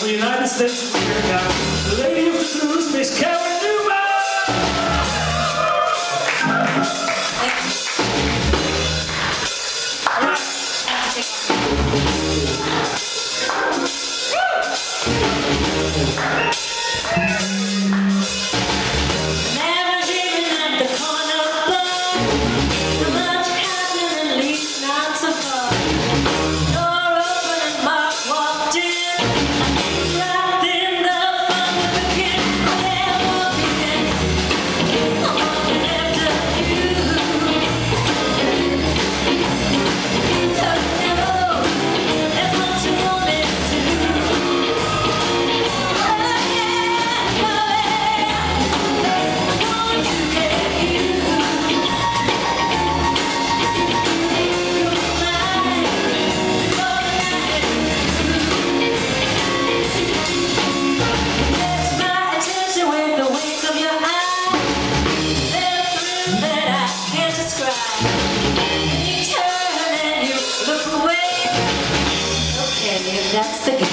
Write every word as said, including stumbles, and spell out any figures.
the United States of America, the lady of the blues, Miss Karen Neumann! Never dreaming at the corner bar, so much happening, at least not so far. Door open and Mark walked in, wrapped in the fun to begin. I'm walking in, I'm walking after you. Don't know, that's what you want me to do. That's the game.